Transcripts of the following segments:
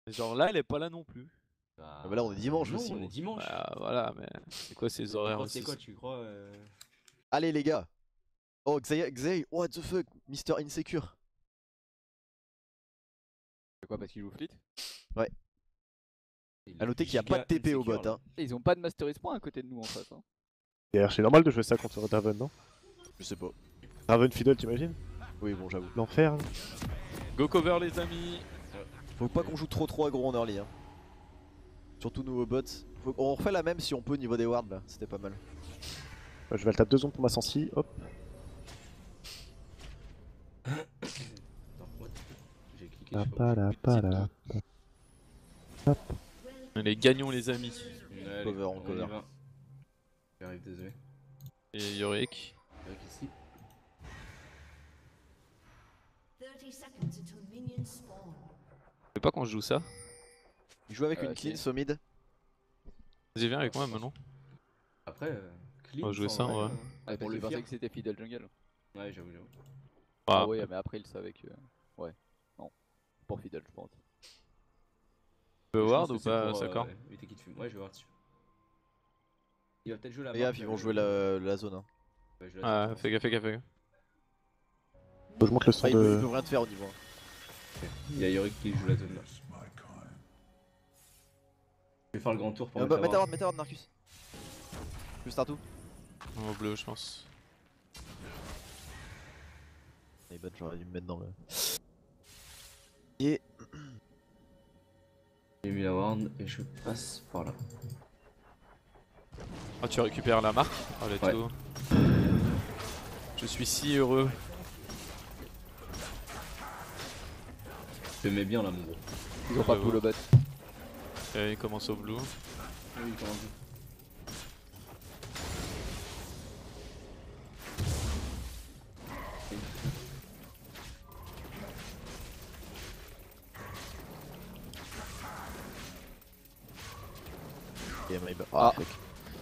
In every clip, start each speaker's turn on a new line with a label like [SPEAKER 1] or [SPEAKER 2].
[SPEAKER 1] Genre là, elle est pas là non plus.
[SPEAKER 2] Bah,
[SPEAKER 3] Ah bah là on est dimanche
[SPEAKER 2] non,
[SPEAKER 3] aussi.
[SPEAKER 2] on
[SPEAKER 3] Gros.
[SPEAKER 2] est dimanche.
[SPEAKER 1] Bah voilà, mais c'est quoi ces horaires
[SPEAKER 2] Gros,
[SPEAKER 1] aussi?
[SPEAKER 2] c'est quoi, tu crois
[SPEAKER 3] Allez les gars. Oh Xay, what the fuck, Mister Insecure.
[SPEAKER 4] C'est quoi parce qu'ils jouent Fleet?
[SPEAKER 3] Ouais.
[SPEAKER 2] il
[SPEAKER 3] A
[SPEAKER 2] est
[SPEAKER 3] noter qu'il n'y a pas de
[SPEAKER 2] giga
[SPEAKER 3] TP au bot.
[SPEAKER 2] insecure, là.
[SPEAKER 3] Hein.
[SPEAKER 4] Et ils ont pas de Mastery Point à côté de nous en face. Hein.
[SPEAKER 5] D'ailleurs, c'est normal de jouer ça contre Draven, non?
[SPEAKER 3] Je sais pas.
[SPEAKER 5] Draven Fiddle, t'imagines?
[SPEAKER 3] Oui bon j'avoue.
[SPEAKER 5] L'enfer. Là.
[SPEAKER 1] Go cover les amis.
[SPEAKER 3] Faut pas qu'on joue trop aggro en early. Hein. Surtout nous au bot. On refait la même si on peut au niveau des wards là, c'était pas mal.
[SPEAKER 5] Je vais le taper 2 secondes pour ma sensi, hop.
[SPEAKER 2] Attends, what? J'ai cliqué,
[SPEAKER 5] La
[SPEAKER 2] je sais
[SPEAKER 5] pa la pa la. Hop.
[SPEAKER 1] Allez, gagnons les amis.
[SPEAKER 2] Allez,
[SPEAKER 3] Cover, on
[SPEAKER 2] y
[SPEAKER 3] cover.
[SPEAKER 2] va. J'arrive, désolé.
[SPEAKER 1] Et Yorick.
[SPEAKER 2] Eric ici.
[SPEAKER 6] 30 seconds until minions spawn.
[SPEAKER 1] Je sais pas quand je joue ça.
[SPEAKER 3] Il joue avec une
[SPEAKER 4] ok.
[SPEAKER 3] clean au mid.
[SPEAKER 1] Vas-y, viens avec moi maintenant.
[SPEAKER 2] Après, clean.
[SPEAKER 1] On va jouer
[SPEAKER 2] sans
[SPEAKER 1] ça,
[SPEAKER 2] vrai,
[SPEAKER 1] ouais.
[SPEAKER 4] Ah,
[SPEAKER 2] pour
[SPEAKER 4] parce
[SPEAKER 2] le
[SPEAKER 4] qu'ils pensaient
[SPEAKER 2] fier.
[SPEAKER 4] que c'était Fiddle Jungle.
[SPEAKER 2] Ouais, j'avoue.
[SPEAKER 4] Ah
[SPEAKER 1] Bah,
[SPEAKER 4] ouais, mais après ils le savaient que. Ouais. Non. Pour Fiddle, je pense.
[SPEAKER 1] tu veux
[SPEAKER 2] Je
[SPEAKER 1] ward
[SPEAKER 2] pense
[SPEAKER 1] ou
[SPEAKER 2] que c'est
[SPEAKER 1] pas,
[SPEAKER 2] pour,
[SPEAKER 1] Sakor?
[SPEAKER 2] éviter qu'il te fume. Ouais, je vais voir dessus. Il va peut-être jouer la
[SPEAKER 3] Les
[SPEAKER 2] map,
[SPEAKER 3] gars, ils vont jouer la zone. Hein.
[SPEAKER 2] Ouais, je la
[SPEAKER 1] Ah, fais gaffe, fais gaffe, fais gaffe.
[SPEAKER 5] Faut que je monte le son
[SPEAKER 3] Ah, ils peuvent
[SPEAKER 5] de.
[SPEAKER 3] rien te faire au niveau. Hein.
[SPEAKER 2] Il y a Yorick qui joue la zone là. Je vais faire le grand tour pour
[SPEAKER 3] Mets ta
[SPEAKER 2] mettre
[SPEAKER 3] ward, Marcus. Plus start tout.
[SPEAKER 1] Au bleu, je pense.
[SPEAKER 3] Les bots, j'aurais dû me mettre dans le. Et.
[SPEAKER 2] J'ai mis la ward et je passe par là.
[SPEAKER 1] Ah, tu récupères la marque? Oh, let's
[SPEAKER 2] Ouais.
[SPEAKER 1] go. Je suis si heureux.
[SPEAKER 2] Je mets bien là, mon gros.
[SPEAKER 4] Ils ont pas
[SPEAKER 1] J'avoue.
[SPEAKER 4] pull au bot.
[SPEAKER 1] Et il commence au blue.
[SPEAKER 2] Ah oui, comment on dit.
[SPEAKER 3] Et my bad.
[SPEAKER 4] Ah.
[SPEAKER 3] Fuck.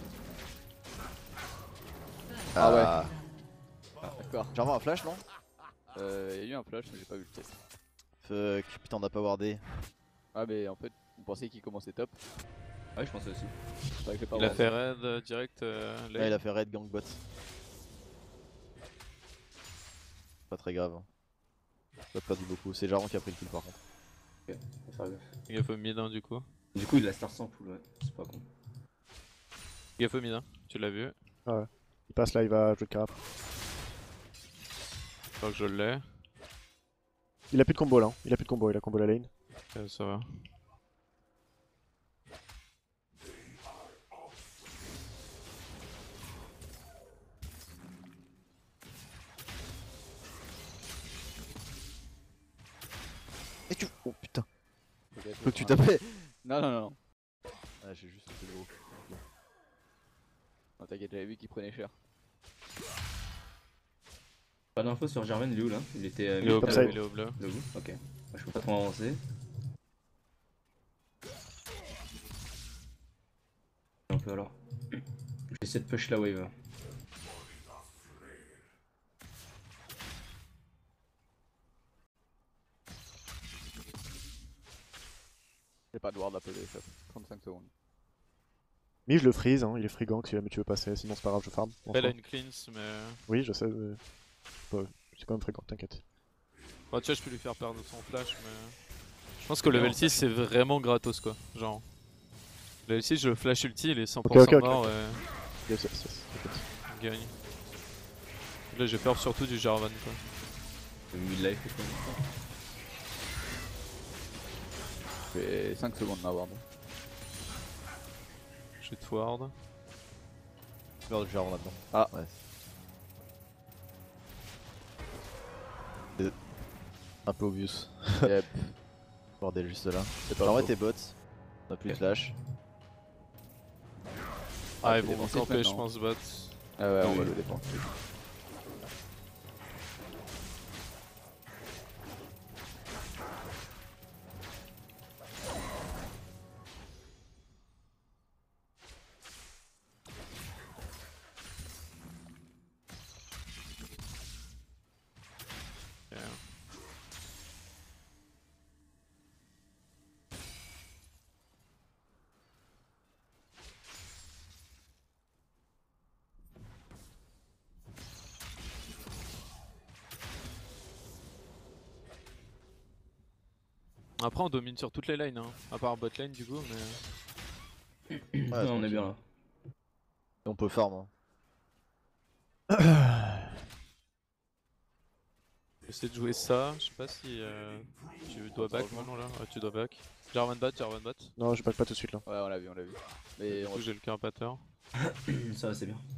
[SPEAKER 4] Ah ouais.
[SPEAKER 3] Ah.
[SPEAKER 4] D'accord.
[SPEAKER 3] J'ai un flash non?
[SPEAKER 4] Y'a eu un flash, mais j'ai pas vu le test.
[SPEAKER 3] Fuck, putain on a pas wardé.
[SPEAKER 4] Ah, mais en fait, on pensait qu'il commençait top.
[SPEAKER 2] Ah oui, je pensais aussi.
[SPEAKER 4] C'est vrai que j'ai pas
[SPEAKER 1] Il a
[SPEAKER 4] wardé.
[SPEAKER 1] fait raid direct.
[SPEAKER 3] Là il a fait raid gangbot. Pas très grave. Hein. Pas perdu beaucoup, c'est Jaron qui a pris le kill par contre.
[SPEAKER 2] Ok, faut faire gaffe.
[SPEAKER 1] Fais gaffe au mid, hein, du coup.
[SPEAKER 2] Du coup, il a star sans pool, ouais. C'est pas con.
[SPEAKER 1] Fais gaffe au mid, hein. Tu l'as vu.
[SPEAKER 5] Il passe là, il va jouer de carap.
[SPEAKER 1] Je crois que je l'ai.
[SPEAKER 5] Il a plus de combo là, hein. Il a combo la lane.
[SPEAKER 1] Ça va.
[SPEAKER 3] Et tu. Oh putain,
[SPEAKER 4] Peut-être.
[SPEAKER 3] faut que tu tapais.
[SPEAKER 4] Non, non, non.
[SPEAKER 3] Ah j'ai juste fait le gros.
[SPEAKER 4] Non, t'inquiète, j'avais vu qu'il prenait cher.
[SPEAKER 2] Pas d'infos sur Jarvan, il est où là? Il était
[SPEAKER 1] Il est au
[SPEAKER 5] Comme
[SPEAKER 1] bleu,
[SPEAKER 5] ça,
[SPEAKER 1] il est au bleu.
[SPEAKER 2] debout. Ok. Moi, je peux pas trop avancer. Un peu alors. Je vais essayer de push la wave.
[SPEAKER 4] J'ai pas de ward à poser, ça. 35 secondes.
[SPEAKER 5] Mais je le freeze, hein. Il est free gank si jamais tu veux passer, sinon c'est pas grave, je farm. en
[SPEAKER 1] Elle a
[SPEAKER 5] soi.
[SPEAKER 1] une cleanse, mais.
[SPEAKER 5] Oui, je sais, c'est quand même fréquent, t'inquiète.
[SPEAKER 1] Bon, tu vois, je peux lui faire perdre son flash, mais. Je pense que level 6 c'est vraiment gratos quoi. Genre. Level 6, je flash ulti, il est 100%
[SPEAKER 5] Ok,
[SPEAKER 1] mort
[SPEAKER 5] Yes, t'inquiète.
[SPEAKER 1] et gagne. Là, j'ai peur surtout du Jarvan quoi.
[SPEAKER 2] Le mid-life et tout.
[SPEAKER 4] J'ai 5 secondes ma ward.
[SPEAKER 1] J'ai de ward.
[SPEAKER 3] Je meurs de Jaron là-dedans.
[SPEAKER 4] Ah.
[SPEAKER 3] Ouais. C'est un peu obvious.
[SPEAKER 4] Yep.
[SPEAKER 3] Bordel juste là.
[SPEAKER 4] C'est pas
[SPEAKER 3] J'envoie
[SPEAKER 4] faux.
[SPEAKER 3] tes bots. On a plus de flash.
[SPEAKER 1] Ah, ils
[SPEAKER 4] c'est
[SPEAKER 1] vont
[SPEAKER 4] défoncé
[SPEAKER 1] camper, je
[SPEAKER 4] maintenant.
[SPEAKER 1] pense, bot.
[SPEAKER 4] Ah ouais, on
[SPEAKER 1] Oui.
[SPEAKER 4] va le défendre.
[SPEAKER 1] Ok. Après on domine sur toutes les lanes, hein. À part bot lane du coup, mais...
[SPEAKER 3] Ouais,
[SPEAKER 2] Ouais, on est bien là.
[SPEAKER 3] On peut farm. Hein.
[SPEAKER 1] J'essaie de jouer ça, je sais pas si tu dois back maintenant là. Ouais, tu dois back. Jarvan bot.
[SPEAKER 5] Non, je back pas tout de suite là.
[SPEAKER 4] Ouais, on l'a vu, on l'a vu. Mais
[SPEAKER 1] Du
[SPEAKER 4] on
[SPEAKER 1] coup j'ai le carapateur.
[SPEAKER 2] Ça, c'est bien.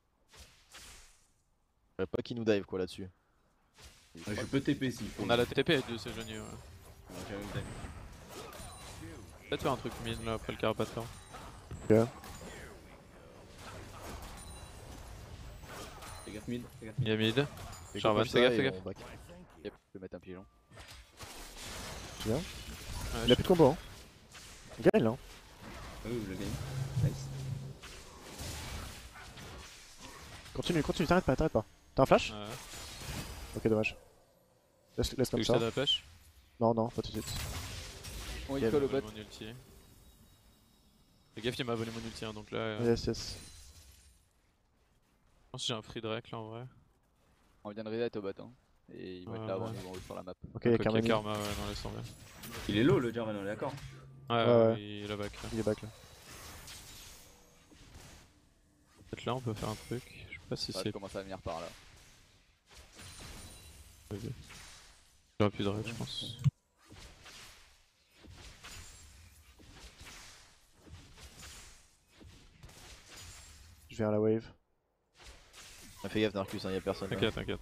[SPEAKER 3] Je pas qui nous dive quoi là-dessus.
[SPEAKER 2] Ouais, je peux TP s'il faut.
[SPEAKER 1] On a la TP de ces genies, ouais.
[SPEAKER 2] Ouais, j'ai même time.
[SPEAKER 1] Peut-être faire un truc mid là après le carapateur.
[SPEAKER 2] Fais gaffe mid, fais gaffe
[SPEAKER 1] Il y a mid.
[SPEAKER 3] Fais
[SPEAKER 1] Jarvan,
[SPEAKER 3] gaffe,
[SPEAKER 1] fais gaffe,
[SPEAKER 3] et
[SPEAKER 1] fais gaffe.
[SPEAKER 3] on back.
[SPEAKER 4] Yep, je vais mettre un pigeon.
[SPEAKER 5] Bien.
[SPEAKER 1] Ouais,
[SPEAKER 5] Il a plus de combo hein. On gagne là. Hein.
[SPEAKER 2] Oui, je gagne. Nice.
[SPEAKER 5] Continue, t'arrêtes pas. T'as un flash?
[SPEAKER 1] Ouais.
[SPEAKER 5] Ok, dommage. Laisse
[SPEAKER 1] Tu
[SPEAKER 5] comme
[SPEAKER 1] veux que je
[SPEAKER 5] ça.
[SPEAKER 1] t'aide à la pêche?
[SPEAKER 5] Non, pas tout de suite.
[SPEAKER 4] On
[SPEAKER 3] Yep.
[SPEAKER 4] y colle au
[SPEAKER 1] Volé
[SPEAKER 4] bot.
[SPEAKER 1] mon ulti. Fais gaffe, il m'a volé mon ulti hein, donc là.
[SPEAKER 5] Yes.
[SPEAKER 1] Je pense que j'ai un free direct là en vrai.
[SPEAKER 4] On vient de reset au bot. Hein. Et ils vont être là avant,
[SPEAKER 1] Ouais.
[SPEAKER 4] ils vont sur la map.
[SPEAKER 5] Ok, il y a
[SPEAKER 1] Ok,
[SPEAKER 5] Karma.
[SPEAKER 1] Karma, ouais, non, laisse tomber.
[SPEAKER 2] Il est low le Jarvan, on est d'accord.
[SPEAKER 1] Ouais, il est back là.
[SPEAKER 5] Il est back là.
[SPEAKER 1] Peut-être là on peut faire un truc. Je sais pas si
[SPEAKER 4] Ça
[SPEAKER 1] c'est.
[SPEAKER 4] commence à venir par là.
[SPEAKER 1] J'aurais plus de raid, je pense.
[SPEAKER 5] Je vais à la wave.
[SPEAKER 3] Fais gaffe Narcus, hein, y'a personne. Là.
[SPEAKER 1] T'inquiète.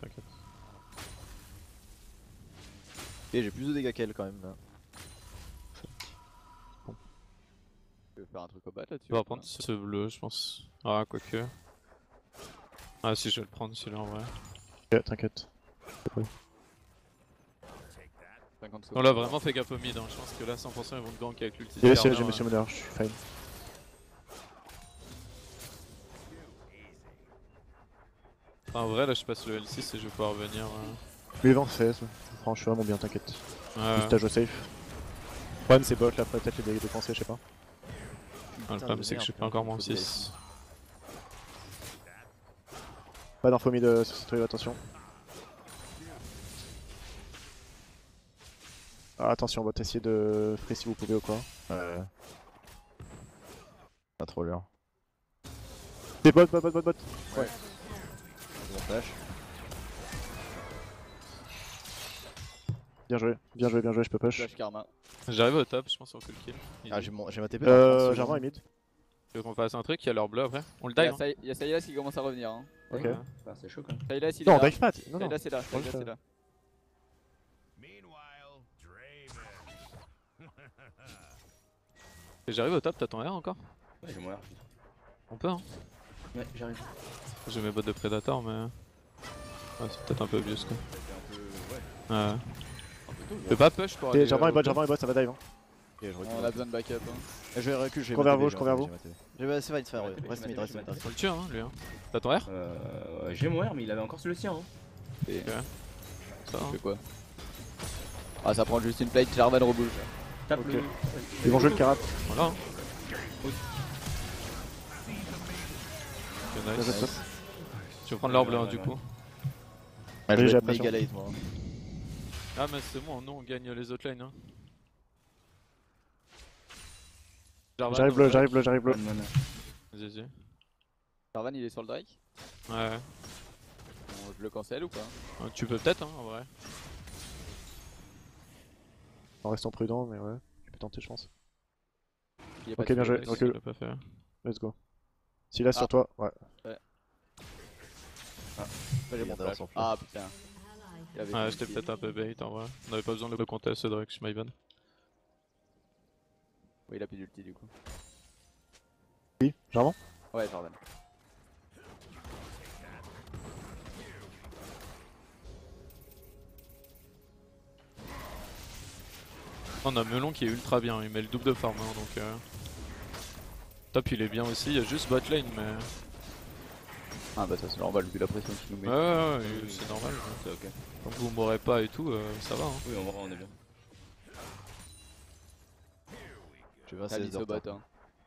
[SPEAKER 3] Et j'ai plus de dégâts qu'elle quand même là.
[SPEAKER 4] Tu veux faire un truc au bot là-dessus?
[SPEAKER 1] Tu vas prendre ce bleu, je pense. Ah, quoique. Ah, si, je vais le prendre celui-là en vrai.
[SPEAKER 5] Ok, t'inquiète.
[SPEAKER 4] 50 secondes.
[SPEAKER 1] On l'a vraiment fait gaffe au mid, hein. Je pense que là 100% ils vont te gank avec l'ulti.
[SPEAKER 5] Yes,
[SPEAKER 1] Skarner,
[SPEAKER 5] j'ai
[SPEAKER 1] hein.
[SPEAKER 5] monsieur Modder, je suis fine.
[SPEAKER 1] Enfin, en vrai, là je passe le L6 et je vais pouvoir revenir.
[SPEAKER 5] Les vents fait, franchement, je suis vraiment bien, t'inquiète.
[SPEAKER 1] Ouais.
[SPEAKER 5] Juste à jouer safe. Le problème c'est bot là, après peut-être les dégâts dépensés, je sais pas.
[SPEAKER 1] Ah, le problème c'est que je suis pas encore mon 6.
[SPEAKER 5] Pas d'info mid sur cette wave, attention. Ah, attention, bot, essayez de free si vous pouvez ou quoi.
[SPEAKER 3] Ouais. Pas trop l'heure.
[SPEAKER 5] Des bot. Ouais.
[SPEAKER 3] Bon flash.
[SPEAKER 5] Bien joué, je peux push.
[SPEAKER 4] Flash Karma.
[SPEAKER 1] J'arrive au top, je pense qu'on peut le kill.
[SPEAKER 3] Ah j'ai ma TP dans 30 secondes.
[SPEAKER 5] Jarvan est mid.
[SPEAKER 1] Tu veux qu'on fasse un truc, il y a leur bleu après. On le
[SPEAKER 4] Il y
[SPEAKER 1] dive.
[SPEAKER 4] a Sai- il y a Sylas qui commence à revenir. Hein.
[SPEAKER 5] Ok.
[SPEAKER 1] Ouais.
[SPEAKER 2] Ah, c'est chaud quand même.
[SPEAKER 4] Sylas il est
[SPEAKER 5] Non,
[SPEAKER 4] là.
[SPEAKER 5] dive pas, non.
[SPEAKER 4] Sylas est là,
[SPEAKER 5] Prends le
[SPEAKER 4] Sylas est
[SPEAKER 5] shot.
[SPEAKER 4] là.
[SPEAKER 1] Et j'arrive au top, t'as ton R encore?
[SPEAKER 2] Ouais, j'ai mon R.
[SPEAKER 1] On peut hein.
[SPEAKER 2] Ouais, j'arrive.
[SPEAKER 1] J'ai mes bots de Predator mais... Ouais, c'est peut-être un peu obvious quoi.
[SPEAKER 2] C'était un peu. Ouais.
[SPEAKER 1] Ouais.
[SPEAKER 2] Un peu tôt.
[SPEAKER 1] Je peux pas push pour aller...
[SPEAKER 5] Jarvan
[SPEAKER 1] au
[SPEAKER 5] est bot,
[SPEAKER 1] top.
[SPEAKER 5] ça va dive. Hein.
[SPEAKER 3] Ok, je recule.
[SPEAKER 4] On a besoin de backup. Hein.
[SPEAKER 3] Je vais recul, je vais
[SPEAKER 5] Cours vers vous, je cours vers vous.
[SPEAKER 3] C'est valide, frère, ouais.
[SPEAKER 2] J'ai
[SPEAKER 3] Reste
[SPEAKER 2] ma
[SPEAKER 3] mid,
[SPEAKER 2] TP,
[SPEAKER 3] reste
[SPEAKER 2] j'ai
[SPEAKER 3] mid.
[SPEAKER 2] ma
[SPEAKER 3] reste
[SPEAKER 1] Faut
[SPEAKER 3] mid.
[SPEAKER 1] le tuer hein lui hein. T'as ton R?
[SPEAKER 2] J'ai mon R, mais il avait encore sur le sien. Hein.
[SPEAKER 4] Et
[SPEAKER 1] Ça va
[SPEAKER 4] tu
[SPEAKER 1] hein.
[SPEAKER 4] fais quoi? Ah, ça prend juste une plate, Jarvan rebouge.
[SPEAKER 2] Tape
[SPEAKER 5] Ok.
[SPEAKER 2] le.
[SPEAKER 5] Ils vont jouer le carat.
[SPEAKER 1] Voilà hein. Ok, nice.
[SPEAKER 5] Top.
[SPEAKER 1] Tu veux prendre leur bleu hein,
[SPEAKER 2] Ouais,
[SPEAKER 1] du
[SPEAKER 2] ouais.
[SPEAKER 1] coup.
[SPEAKER 3] Ouais, je
[SPEAKER 5] Oui,
[SPEAKER 3] vais
[SPEAKER 5] j'ai
[SPEAKER 3] être
[SPEAKER 5] la pression.
[SPEAKER 3] méga late moi.
[SPEAKER 1] Ah mais c'est bon, nous on gagne les autres lanes hein. Jarvan,
[SPEAKER 5] J'arrive
[SPEAKER 1] on
[SPEAKER 5] bleu.
[SPEAKER 2] Ouais,
[SPEAKER 1] Vas-y.
[SPEAKER 4] Jarvan il est sur le Drake.
[SPEAKER 1] Ouais.
[SPEAKER 4] Bon, je le cancel ou pas?
[SPEAKER 1] Tu peux peut-être hein en vrai.
[SPEAKER 5] En restant prudent, mais ouais. Tu peux tenter, je pense.
[SPEAKER 4] Il est pas
[SPEAKER 5] Ok, bien
[SPEAKER 4] dessus.
[SPEAKER 5] joué.
[SPEAKER 1] Ouais,
[SPEAKER 5] recule.
[SPEAKER 1] il l'a pas fait.
[SPEAKER 5] Let's go. S'il a
[SPEAKER 4] Ah.
[SPEAKER 5] sur toi, ouais.
[SPEAKER 3] J'ai mon
[SPEAKER 4] Flash.
[SPEAKER 3] sans flash.
[SPEAKER 4] Ah putain.
[SPEAKER 6] Ally
[SPEAKER 4] Il avait
[SPEAKER 1] Ouais,
[SPEAKER 4] fait
[SPEAKER 1] j'étais
[SPEAKER 4] une
[SPEAKER 1] peut-être un peu bait en vrai. On avait pas besoin de le contest ce Drake, je m'évade.
[SPEAKER 4] Oui, il a plus d'ulti du coup.
[SPEAKER 5] Oui, Jarvan.
[SPEAKER 4] Ouais, Jarvan.
[SPEAKER 1] On a Melon qui est ultra bien, il met le double de farm hein, donc top il est bien aussi, il y a juste bot lane mais...
[SPEAKER 4] Ah bah ça c'est normal vu la pression qu'il nous met.
[SPEAKER 1] Ouais, c'est normal.
[SPEAKER 2] C'est ok.
[SPEAKER 1] Tant que vous mourrez pas et tout, ça va hein.
[SPEAKER 2] Oui, en vrai, on est bien.
[SPEAKER 3] Je vais
[SPEAKER 4] T'as
[SPEAKER 3] assez
[SPEAKER 4] mis ce bot hein.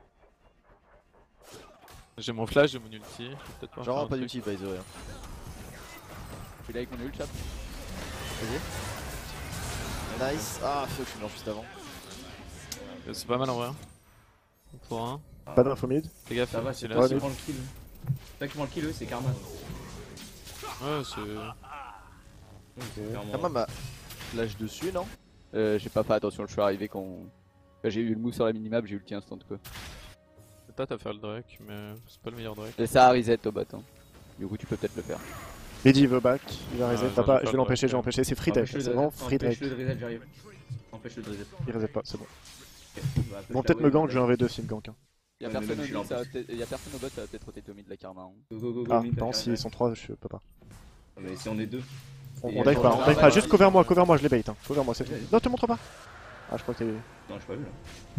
[SPEAKER 1] J'ai mon flash, j'ai mon ulti, je vais peut-être pas
[SPEAKER 3] Genre
[SPEAKER 1] faire un
[SPEAKER 3] pas
[SPEAKER 1] truc.
[SPEAKER 3] d'ulti by the way.
[SPEAKER 4] Je suis là avec mon ult chat.
[SPEAKER 3] Nice. Ah, fuck, je suis mort juste avant.
[SPEAKER 1] C'est pas mal en vrai. Pour un.
[SPEAKER 5] Pas d'info mid.
[SPEAKER 1] Fais gaffe,
[SPEAKER 2] Ça va,
[SPEAKER 1] c'est
[SPEAKER 2] c'est
[SPEAKER 1] là.
[SPEAKER 2] toi
[SPEAKER 5] Ouais,
[SPEAKER 2] qui prends le kill. Toi qui prends le kill, eux, c'est Karma.
[SPEAKER 1] Ouais, c'est.
[SPEAKER 2] Clairement.
[SPEAKER 3] Karma m'a flash dessus, non?
[SPEAKER 4] J'ai pas fait attention, je suis arrivé quand j'ai eu le move sur la minimap, j'ai eu ulti instant quoi.
[SPEAKER 1] Toi t'as fait le Drake, mais c'est pas le meilleur Drake.
[SPEAKER 4] Et ça a reset au bot. Hein. Du coup, tu peux peut-être le faire.
[SPEAKER 5] Midi il veut back, il va reset.
[SPEAKER 1] Ouais,
[SPEAKER 5] T'as
[SPEAKER 1] non,
[SPEAKER 5] pas...
[SPEAKER 1] j'ai
[SPEAKER 5] Je
[SPEAKER 1] pas
[SPEAKER 5] vais l'empêcher, je vais
[SPEAKER 1] de-
[SPEAKER 5] l'empêcher. C'est free Drake, c'est vraiment free Drake.
[SPEAKER 2] Empêche-le de reset, j'arrive. Empêche-le de reset.
[SPEAKER 5] Il reset pas, c'est bon.
[SPEAKER 2] Ok. Bah,
[SPEAKER 5] Ils vont peut-être me gank, je vais un V2 s'ils me gank. Hein.
[SPEAKER 4] Y'a
[SPEAKER 2] Ouais,
[SPEAKER 4] personne
[SPEAKER 2] mais
[SPEAKER 4] au
[SPEAKER 2] je
[SPEAKER 4] mid, ça va
[SPEAKER 2] l'empêche.
[SPEAKER 4] peut-être- y'a personne au bot, ça va peut-être roter au mid de la Karma. Hein.
[SPEAKER 2] Go, go, go,
[SPEAKER 5] Ah,
[SPEAKER 2] mid,
[SPEAKER 5] par contre,
[SPEAKER 2] t'as
[SPEAKER 5] s'ils sont 3, je peux pas.
[SPEAKER 2] Mais si on est deux.
[SPEAKER 5] On
[SPEAKER 2] Et
[SPEAKER 5] dive
[SPEAKER 2] attends,
[SPEAKER 5] pas,
[SPEAKER 2] attends,
[SPEAKER 5] on dive
[SPEAKER 2] attends,
[SPEAKER 5] pas. Juste
[SPEAKER 2] attends,
[SPEAKER 5] cover moi, je les bait. Hein. Cover moi, c'est tout.
[SPEAKER 2] Vas-y.
[SPEAKER 5] Non, te montre pas. Ah, je crois que t'es.
[SPEAKER 2] Non, j'ai pas vu là.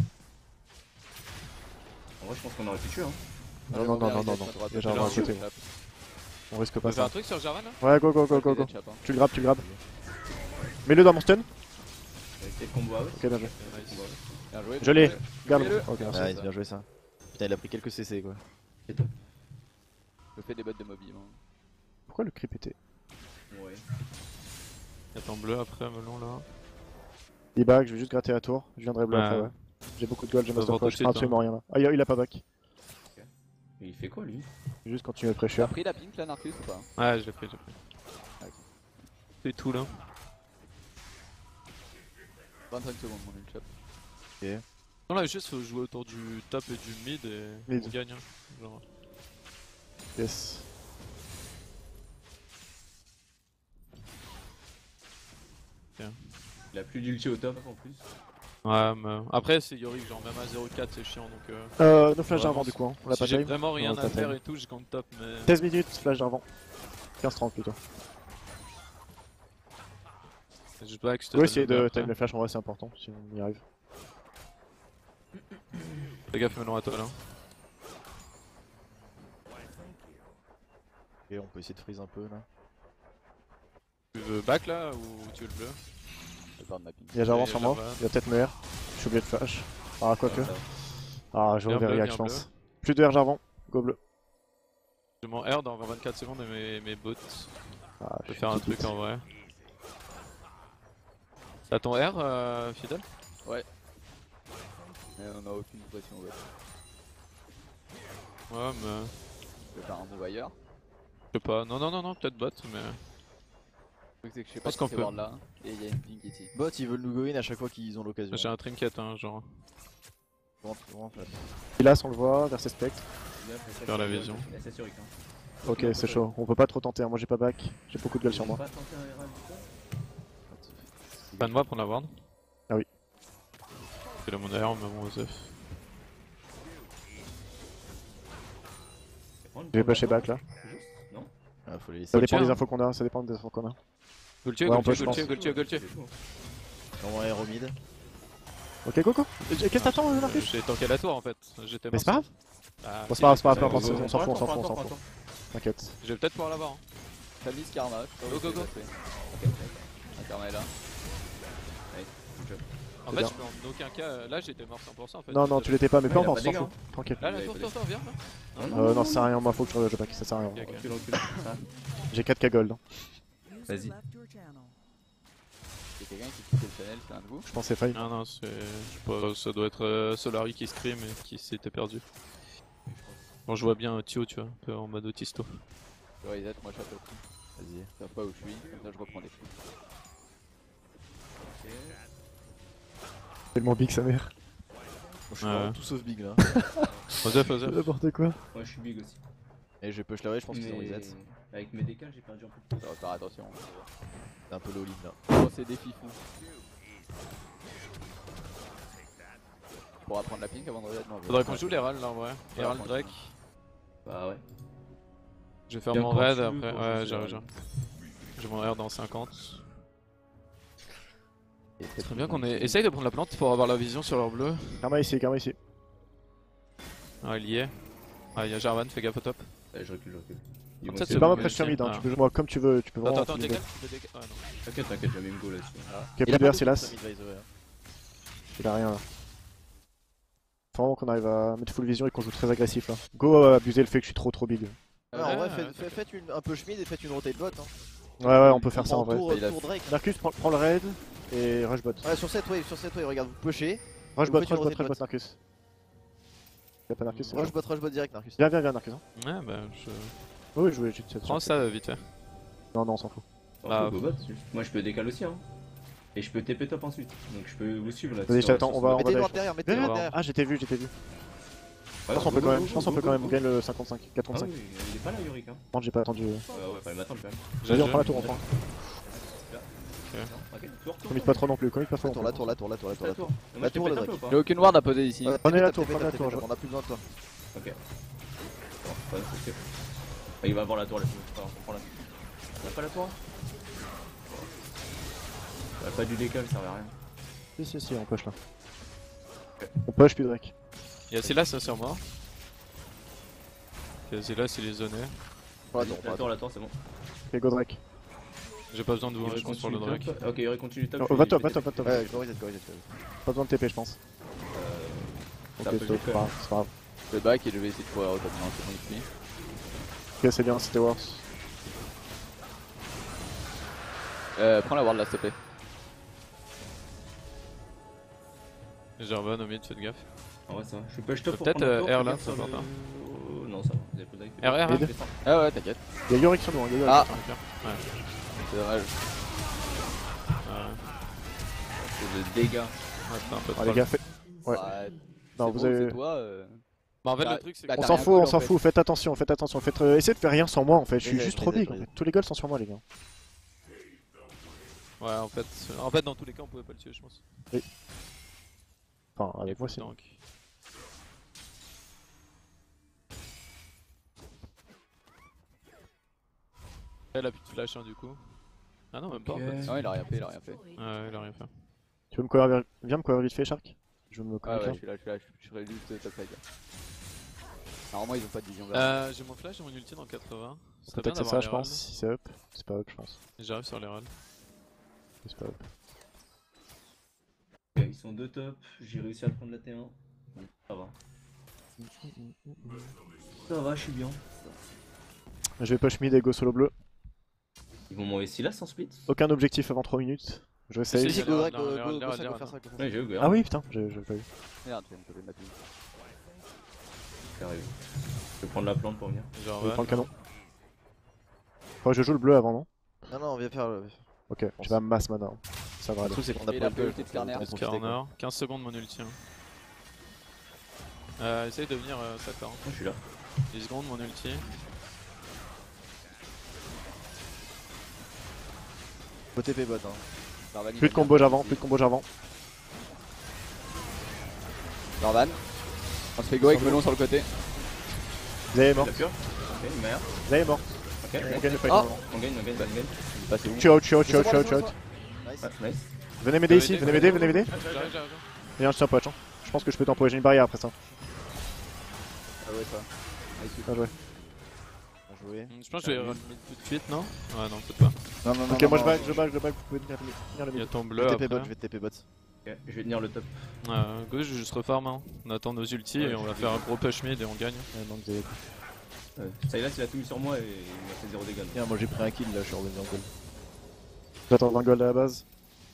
[SPEAKER 2] En vrai, je pense qu'on aurait pu tuer. Hein.
[SPEAKER 5] Non, non, non, non, non, non. Il y a Jarvan à côté. On risque
[SPEAKER 1] On
[SPEAKER 5] pas
[SPEAKER 1] peut faire
[SPEAKER 5] ça.
[SPEAKER 1] un truc sur Jarvan là?
[SPEAKER 5] Ouais, go, go, go, go, go. Tu le grabes, tu le grabes. Mets-le dans mon stun.
[SPEAKER 2] On va essayer de combo out.
[SPEAKER 5] Ok, bien joué.
[SPEAKER 2] Combo out.
[SPEAKER 4] Bien joué.
[SPEAKER 5] Je l'ai. Garde.
[SPEAKER 4] Mets-le.
[SPEAKER 5] Ok, merci.
[SPEAKER 3] Nice, bien joué ça. Putain, il a pris quelques CC quoi.
[SPEAKER 2] C'est top.
[SPEAKER 4] Je fais des bots de mobile. Hein.
[SPEAKER 5] Pourquoi le creep était.
[SPEAKER 2] Ouais.
[SPEAKER 1] Y'a ton bleu après, melon là.
[SPEAKER 5] Il back, je vais juste gratter la tour. Je viendrai bleu
[SPEAKER 1] Ouais.
[SPEAKER 5] après, ouais. J'ai beaucoup de gold, j'ai
[SPEAKER 1] Ça
[SPEAKER 5] master
[SPEAKER 1] va
[SPEAKER 5] quoi,
[SPEAKER 1] tout
[SPEAKER 5] je
[SPEAKER 1] de
[SPEAKER 5] fais
[SPEAKER 1] suite,
[SPEAKER 5] absolument rien là. Ah, il a pas back.
[SPEAKER 2] Et il fait quoi lui?
[SPEAKER 5] J'ai juste continué le
[SPEAKER 4] Tu as
[SPEAKER 5] pressure.
[SPEAKER 4] pris la pink là, Narcus ou pas?
[SPEAKER 1] Ouais, je l'ai pris, j'ai pris.
[SPEAKER 4] Ah, ok.
[SPEAKER 1] C'est tout là.
[SPEAKER 4] 25 secondes mon ult shop.
[SPEAKER 1] Non, là, juste faut jouer autour du top et du mid et
[SPEAKER 5] Mid.
[SPEAKER 1] on gagne. Hein. Genre.
[SPEAKER 5] Yes.
[SPEAKER 2] Il a plus d'ulti au top en plus.
[SPEAKER 1] Ouais, mais après, c'est Yorick, genre même à 0-4, c'est chiant donc.
[SPEAKER 5] No flash d'arvant du coup, hein. On l'a
[SPEAKER 1] Si
[SPEAKER 5] pas
[SPEAKER 1] j'ai
[SPEAKER 5] time.
[SPEAKER 1] vraiment rien
[SPEAKER 5] On l'a
[SPEAKER 1] à
[SPEAKER 5] pas
[SPEAKER 1] faire
[SPEAKER 5] time.
[SPEAKER 1] et tout, je compte top, mais.
[SPEAKER 5] 16 minutes, flash d'arvant. 15-30 plutôt.
[SPEAKER 1] Je dois que je te
[SPEAKER 5] On va
[SPEAKER 1] donne
[SPEAKER 5] essayer
[SPEAKER 1] le bleu
[SPEAKER 5] de
[SPEAKER 1] après.
[SPEAKER 5] time les flash, en vrai c'est important si on y arrive.
[SPEAKER 1] Fais gaffe, melon à toi là.
[SPEAKER 3] Et on peut essayer de freeze un peu là.
[SPEAKER 1] Tu veux back là ou tu veux le bleu?
[SPEAKER 4] Je vais perdre ma pink.
[SPEAKER 5] Il y a Jarvan
[SPEAKER 1] Et
[SPEAKER 5] sur moi,
[SPEAKER 1] Jarvan.
[SPEAKER 5] il y a peut-être me R. Je suis oublié de flash. Ah, quoique. Ah, je
[SPEAKER 1] Bien
[SPEAKER 5] vais
[SPEAKER 1] bleu,
[SPEAKER 5] react, je
[SPEAKER 1] bien
[SPEAKER 5] pense. Plus de R Jarvan, go bleu.
[SPEAKER 1] J'ai mon R dans 24 secondes et mes bots.
[SPEAKER 5] Ah,
[SPEAKER 1] Je peux faire un truc en vrai. T'as ton R, Fidel?
[SPEAKER 4] Mais on a aucune pression ouais.
[SPEAKER 1] Ouais, mais.
[SPEAKER 4] Je vais faire un move ailleurs.
[SPEAKER 1] Je sais pas. Non, non, non, non, peut-être bot, mais.
[SPEAKER 4] Le truc c'est que je sais
[SPEAKER 1] pense
[SPEAKER 4] pas si
[SPEAKER 1] qu'on
[SPEAKER 4] c'est
[SPEAKER 1] peut.
[SPEAKER 4] ward là. Et il y a une pink ici.
[SPEAKER 3] Bot, ils veulent nous go in à chaque fois qu'ils ont l'occasion.
[SPEAKER 1] J'ai un trinket, hein, genre.
[SPEAKER 3] Vraiment, flash.
[SPEAKER 5] Silas, on le voit, vers ses spectres.
[SPEAKER 1] Faire la vision.
[SPEAKER 2] Il a ça sur Rick, hein.
[SPEAKER 5] Ok, c'est chaud. On peut pas trop tenter, hein. Moi j'ai pas back. J'ai beaucoup de gueule sur moi.
[SPEAKER 2] Pas tenter un Herald du coup.
[SPEAKER 1] Pas de moi pour la ward.
[SPEAKER 5] Ah oui.
[SPEAKER 1] C'est là mon R, mais bon, Osef.
[SPEAKER 5] Je vais pusher back là.
[SPEAKER 2] Juste, non?
[SPEAKER 3] Ah, faut les laisser.
[SPEAKER 5] Ça
[SPEAKER 1] le
[SPEAKER 5] dépend
[SPEAKER 1] tiens,
[SPEAKER 5] des
[SPEAKER 1] hein.
[SPEAKER 5] infos qu'on a, ça dépend des infos qu'on a.
[SPEAKER 1] Gaultier,
[SPEAKER 5] Ouais, on
[SPEAKER 1] Gaultier,
[SPEAKER 5] peut, je pense.
[SPEAKER 1] Gaultier, Gaultier, Gaultier.
[SPEAKER 3] J'envoie un R au mid.
[SPEAKER 5] Ok, go go. Qu'est-ce que t'attends, Marcus?
[SPEAKER 1] J'ai tanké la tour en fait. J'étais
[SPEAKER 5] Mais
[SPEAKER 1] mort.
[SPEAKER 5] c'est pas grave.
[SPEAKER 1] Ah,
[SPEAKER 5] Bon,
[SPEAKER 1] si,
[SPEAKER 5] c'est pas grave, c'est pas
[SPEAKER 1] ça,
[SPEAKER 5] grave,
[SPEAKER 1] go,
[SPEAKER 5] on
[SPEAKER 1] go,
[SPEAKER 5] s'en
[SPEAKER 1] go.
[SPEAKER 5] fout, on s'en fout, on s'en fout. T'inquiète.
[SPEAKER 1] Je vais peut-être pouvoir l'avoir. Hein.
[SPEAKER 4] Tavis Karma.
[SPEAKER 1] Go, go, go.
[SPEAKER 4] Ah, Karma est là.
[SPEAKER 1] En
[SPEAKER 5] C'est
[SPEAKER 1] fait,
[SPEAKER 5] bien.
[SPEAKER 1] je peux en aucun cas. Là, j'étais mort 100% en fait.
[SPEAKER 5] Non, non, tu l'étais pas, mais peu
[SPEAKER 2] Ouais, il a
[SPEAKER 5] importe,
[SPEAKER 2] pas
[SPEAKER 5] on
[SPEAKER 2] de
[SPEAKER 5] s'en
[SPEAKER 2] dégâts.
[SPEAKER 5] fout. Tranquille.
[SPEAKER 1] Là, la tour, viens là.
[SPEAKER 5] Non, ça sert à rien, moi faut que je back, ça sert à rien.
[SPEAKER 1] Ok, ok.
[SPEAKER 2] Recule, recule. Ça.
[SPEAKER 5] J'ai 4k gold.
[SPEAKER 2] Vas-y.
[SPEAKER 4] C'est quelqu'un qui quitte le channel, c'est un de vous.
[SPEAKER 5] Je pensais faille.
[SPEAKER 1] Non, non, c'est. Je sais pas, ça doit être Solari qui scream et qui s'était perdu. Bon, je vois bien Thio, tu vois, un peu en mode autisto.
[SPEAKER 4] Je reset, moi je chapeau.
[SPEAKER 3] Vas-y.
[SPEAKER 4] Ils savent pas où je suis, comme ça je reprends des trucs.
[SPEAKER 5] Tellement big sa mère.
[SPEAKER 3] Je suis
[SPEAKER 1] Ouais.
[SPEAKER 3] vraiment tout sauf big là.
[SPEAKER 1] Osef, Osef.
[SPEAKER 5] N'importe quoi.
[SPEAKER 2] Moi je suis big aussi.
[SPEAKER 3] Et je push la way, je pense qu'ils ont
[SPEAKER 2] Mais
[SPEAKER 3] reset.
[SPEAKER 2] avec mes décals, j'ai perdu un peu de
[SPEAKER 4] Ça va faire attention.
[SPEAKER 3] C'est un peu low lead là.
[SPEAKER 4] Oh, c'est des fifous. Pour apprendre la pink avant de reset, non.
[SPEAKER 1] Faudrait qu'on joue l'Herald là en vrai. Herald
[SPEAKER 4] Ouais,
[SPEAKER 1] Drake.
[SPEAKER 2] Bah ouais.
[SPEAKER 1] Je vais faire
[SPEAKER 2] Bien
[SPEAKER 1] mon
[SPEAKER 2] quand
[SPEAKER 1] raid
[SPEAKER 2] tu veux,
[SPEAKER 1] après.
[SPEAKER 2] quand
[SPEAKER 1] Ouais,
[SPEAKER 2] tu sais,
[SPEAKER 1] j'ai J'ai mon R dans 50.
[SPEAKER 4] C'est
[SPEAKER 1] Très bien qu'on ait. Essaye de prendre la plante pour avoir la vision sur leur bleu.
[SPEAKER 5] Karma ici, karma ici.
[SPEAKER 1] Ah, il y est. Ah, il y a Jarvan, fais gaffe au top.
[SPEAKER 2] Allez, je recule, je recule. Ils
[SPEAKER 1] Comme
[SPEAKER 2] vont
[SPEAKER 1] ça,
[SPEAKER 2] essayer
[SPEAKER 5] C'est
[SPEAKER 2] de
[SPEAKER 5] pas ma
[SPEAKER 2] me
[SPEAKER 5] pressure
[SPEAKER 1] tiens.
[SPEAKER 5] mid, hein.
[SPEAKER 1] Ah.
[SPEAKER 5] Tu peux jouer moi comme tu veux, tu peux vraiment.
[SPEAKER 1] Attends,
[SPEAKER 5] filer.
[SPEAKER 1] décale. Ah non.
[SPEAKER 2] T'inquiète, t'inquiète, j'avais une go là-dessus.
[SPEAKER 5] Ok, plus
[SPEAKER 3] a
[SPEAKER 5] de
[SPEAKER 3] pas
[SPEAKER 5] R, Silas.
[SPEAKER 3] mid, by the way, hein.
[SPEAKER 5] Il a rien là. Faut vraiment qu'on arrive à mettre full vision et qu'on joue très agressif là. Go abuser le fait que je suis trop big.
[SPEAKER 3] Ouais, en vrai,
[SPEAKER 1] ouais,
[SPEAKER 3] faites un push mid et faites une rotate bot. Hein.
[SPEAKER 5] Ouais, on peut faire ça en vrai.
[SPEAKER 3] Tour,
[SPEAKER 4] Il a-
[SPEAKER 3] tour Drake.
[SPEAKER 5] Marcus, prends le raid et rush bot.
[SPEAKER 3] Ouais, sur cette wave, regarde, vous pushez.
[SPEAKER 5] Rush
[SPEAKER 3] Vous
[SPEAKER 5] bot,
[SPEAKER 3] faites
[SPEAKER 5] rush
[SPEAKER 3] une
[SPEAKER 5] bot,
[SPEAKER 3] rotate
[SPEAKER 5] rush bot,
[SPEAKER 3] bot.
[SPEAKER 5] Narcus. Y'a pas Narcus, c'est
[SPEAKER 3] Rush
[SPEAKER 5] chaud.
[SPEAKER 3] bot direct, Narcus.
[SPEAKER 5] Viens, Narcus. Hein.
[SPEAKER 1] Ouais, bah je
[SPEAKER 5] Oui, je voulais juste
[SPEAKER 1] prends ça vite fait.
[SPEAKER 5] Non, on s'en fout.
[SPEAKER 1] Ah.
[SPEAKER 2] Go bot. Moi je peux décaler aussi hein. Et je peux TP top ensuite. Donc je peux vous suivre là.
[SPEAKER 5] Vas-y, je t'attends, on va
[SPEAKER 3] Mettez
[SPEAKER 5] dash.
[SPEAKER 3] noir derrière, mettez
[SPEAKER 5] Viens,
[SPEAKER 3] noir
[SPEAKER 5] viens.
[SPEAKER 3] derrière.
[SPEAKER 5] Ah, j'étais vu. Je
[SPEAKER 2] Ouais,
[SPEAKER 5] pense qu'on
[SPEAKER 2] go,
[SPEAKER 5] peut
[SPEAKER 2] go,
[SPEAKER 5] quand même,
[SPEAKER 2] go,
[SPEAKER 5] je pense
[SPEAKER 2] go,
[SPEAKER 5] qu'on peut
[SPEAKER 2] go,
[SPEAKER 5] quand même
[SPEAKER 2] go.
[SPEAKER 5] gagne le 55,
[SPEAKER 2] Ah
[SPEAKER 5] 435.
[SPEAKER 2] oui, il est pas là Yorick hein.
[SPEAKER 5] Par contre, j'ai pas attendu.
[SPEAKER 2] Ouais, fallait m'attendre quand même.
[SPEAKER 5] Vas-y, on
[SPEAKER 1] GG.
[SPEAKER 5] prend la tour, on prend.
[SPEAKER 2] Ok, tour.
[SPEAKER 5] Commit pas trop non plus, commit pas trop.
[SPEAKER 3] Tour, la tour.
[SPEAKER 2] La
[SPEAKER 3] La
[SPEAKER 2] tour,
[SPEAKER 3] le
[SPEAKER 2] le
[SPEAKER 3] Drake.
[SPEAKER 4] J'ai aucune ward à poser ici.
[SPEAKER 5] Prenez la
[SPEAKER 3] TP,
[SPEAKER 5] tour, prenez la
[SPEAKER 3] TP,
[SPEAKER 5] tour.
[SPEAKER 3] on a plus besoin de toi.
[SPEAKER 2] Ok. Bon, ouais, ok. Ah, il va avoir la tour là, on prend la. On a pas la tour On a pas du décal, ça servait à rien.
[SPEAKER 5] Si, on push là. On push puis Drake.
[SPEAKER 1] Y'a Silas sur moi. Ok, Silas il est zoné.
[SPEAKER 2] La tour, c'est bon.
[SPEAKER 5] Ok, go Drake.
[SPEAKER 1] J'ai pas besoin de vous,
[SPEAKER 2] Yorick
[SPEAKER 1] je pense, pour le
[SPEAKER 2] continue
[SPEAKER 1] Drake.
[SPEAKER 2] top. Ok, Yorick continue top.
[SPEAKER 5] Va top.
[SPEAKER 3] Ouais, go reset.
[SPEAKER 5] Pas besoin de TP, je pense. Ok,
[SPEAKER 2] Ça peut
[SPEAKER 5] stop,
[SPEAKER 2] le
[SPEAKER 5] c'est pas grave.
[SPEAKER 4] Je vais back et je vais essayer de pouvoir retomber dans le second ici.
[SPEAKER 5] Ok, c'est bien, c'était worse.
[SPEAKER 4] Prends la ward là, s'il te plaît.
[SPEAKER 1] Jarvan au mid, faites gaffe.
[SPEAKER 2] Ah ouais, ça va. Je peux top pour
[SPEAKER 1] Peut-être,
[SPEAKER 2] prendre la tour,
[SPEAKER 1] R là,
[SPEAKER 2] regarde
[SPEAKER 1] ça
[SPEAKER 2] sur
[SPEAKER 1] va
[SPEAKER 2] le-
[SPEAKER 1] pas.
[SPEAKER 2] Oh, non, ça va. Vous avez posé avec
[SPEAKER 1] R,
[SPEAKER 2] le-
[SPEAKER 5] Mid.
[SPEAKER 4] Ah ouais, t'inquiète.
[SPEAKER 5] Y'a Yorick sur nous, y'a Yorick.
[SPEAKER 4] Ah,
[SPEAKER 1] Ouais.
[SPEAKER 4] c'est dommage.
[SPEAKER 2] C'est le dégât.
[SPEAKER 1] Ouais, c'était un peu
[SPEAKER 5] Ah,
[SPEAKER 1] trop.
[SPEAKER 5] les gars, Ouais.
[SPEAKER 4] Non,
[SPEAKER 5] vous avez-
[SPEAKER 4] C'est toi.
[SPEAKER 1] Bah, en fait,
[SPEAKER 4] Bah,
[SPEAKER 1] le truc, c'est
[SPEAKER 4] bah,
[SPEAKER 1] que
[SPEAKER 5] On
[SPEAKER 4] t'as
[SPEAKER 5] s'en
[SPEAKER 4] rien
[SPEAKER 5] fout,
[SPEAKER 4] goal,
[SPEAKER 5] on
[SPEAKER 4] en
[SPEAKER 5] s'en
[SPEAKER 4] fait.
[SPEAKER 5] fout, faites attention. Essayez de faire rien sans moi en fait, je suis
[SPEAKER 3] Reset,
[SPEAKER 5] juste trop big en
[SPEAKER 3] reset.
[SPEAKER 5] fait. Tous les goals sont sur moi les gars.
[SPEAKER 1] Ouais, en fait, dans tous les cas, on pouvait pas le tuer, je pense.
[SPEAKER 5] Enfin, avec moi c'est.
[SPEAKER 1] Donc. Elle a plus de flash, hein, du coup. Ah non, même pas en fait.
[SPEAKER 4] Non, il a rien fait, il a rien fait.
[SPEAKER 1] Ouais, il a rien fait.
[SPEAKER 5] Tu veux me cover, viens me cover vite fait Shark. Je veux me
[SPEAKER 4] Ah
[SPEAKER 5] cover
[SPEAKER 4] ouais,
[SPEAKER 5] là.
[SPEAKER 4] je suis là, je serai juste top side. Normalement, ils ont pas de vision vers.
[SPEAKER 1] J'ai mon flash et mon ulti dans 80. Ce serait bien
[SPEAKER 5] Peut-être c'est
[SPEAKER 1] d'avoir
[SPEAKER 5] ça
[SPEAKER 1] les
[SPEAKER 5] je
[SPEAKER 1] rolls.
[SPEAKER 5] pense, si c'est up. C'est pas up je pense.
[SPEAKER 1] J'arrive sur les rolls.
[SPEAKER 5] C'est pas up.
[SPEAKER 2] Ok, ils sont deux top. J'ai réussi à prendre la T1. Bon, ça va. Ça va, je suis bien.
[SPEAKER 5] Je vais push mid et go solo bleu.
[SPEAKER 2] Ils vont m'envoyer Silas en split.
[SPEAKER 5] Aucun objectif avant 3 minutes. Je vais
[SPEAKER 1] Si,
[SPEAKER 5] essayer.
[SPEAKER 1] si,
[SPEAKER 3] Go Drake,
[SPEAKER 1] non,
[SPEAKER 3] go
[SPEAKER 1] les rolls,
[SPEAKER 3] ça,
[SPEAKER 1] les
[SPEAKER 3] go
[SPEAKER 1] rolls,
[SPEAKER 3] faire ça.
[SPEAKER 2] Ouais, j'ai eu
[SPEAKER 5] Ah oui putain, j'ai pas vu.
[SPEAKER 4] Merde, je vais me taper ma team.
[SPEAKER 2] C'est arrivé. Je vais prendre la plante pour venir.
[SPEAKER 5] Je vais
[SPEAKER 1] Genre,
[SPEAKER 5] prendre le canon. Faudrait que je joue le bleu avant non?
[SPEAKER 3] Non, on vient faire le.
[SPEAKER 5] Ok, tu vas masse mana. Ça va
[SPEAKER 3] Le
[SPEAKER 5] aller.
[SPEAKER 3] truc, c'est qu'on a
[SPEAKER 4] Et
[SPEAKER 3] pas
[SPEAKER 4] la
[SPEAKER 3] le peu.
[SPEAKER 4] priorité de Skarner.
[SPEAKER 1] corner. 15 secondes mon ulti. Essaye de venir Satan.
[SPEAKER 2] Moi, je suis là.
[SPEAKER 1] 10 secondes mon ulti.
[SPEAKER 3] Faut TP bot.
[SPEAKER 5] Plus de combo j'avance,
[SPEAKER 4] Jarvan. On se fait go avec melon sur le côté.
[SPEAKER 5] Zay est mort,
[SPEAKER 2] La pure. Ok, une meilleure.
[SPEAKER 5] Zay est mort.
[SPEAKER 2] Ok,
[SPEAKER 5] On gagne le fight
[SPEAKER 4] Oh.
[SPEAKER 5] normalement.
[SPEAKER 2] on gagne.
[SPEAKER 4] Passez où?
[SPEAKER 5] Je suis out.
[SPEAKER 3] Nice.
[SPEAKER 2] Ouais, nice.
[SPEAKER 5] Venez m'aider ici, venez m'aider.
[SPEAKER 1] J'arrive.
[SPEAKER 5] Viens, je suis un poche. Hein. Je pense que je peux t'empoiger une barrière après ça.
[SPEAKER 4] Ah ouais, ça.
[SPEAKER 5] Bien joué.
[SPEAKER 3] Bien joué.
[SPEAKER 1] Je pense que je vais rallumer tout de suite, non? Ouais, non, peut-être pas.
[SPEAKER 4] Non,
[SPEAKER 5] Ok, moi je back, vous pouvez venir le
[SPEAKER 1] Il y a
[SPEAKER 5] mid.
[SPEAKER 1] ton
[SPEAKER 3] Je
[SPEAKER 1] bleu
[SPEAKER 3] vais
[SPEAKER 1] après.
[SPEAKER 3] TP bot, je vais TP bot.
[SPEAKER 2] Ok, je vais tenir le top.
[SPEAKER 1] Gauche, je vais juste refarm. Hein. On attend nos ultis
[SPEAKER 2] Ouais,
[SPEAKER 1] et on
[SPEAKER 2] je
[SPEAKER 1] va
[SPEAKER 2] vais
[SPEAKER 1] faire un gros push mid et on gagne.
[SPEAKER 5] Ouais, donc Zay.
[SPEAKER 2] Silas, il a tout mis sur moi et il m'a fait 0 dégâts. donc.
[SPEAKER 3] Tiens, moi j'ai pris un kill là, je suis revenu en goal.
[SPEAKER 5] J'attends 20 gold à la base.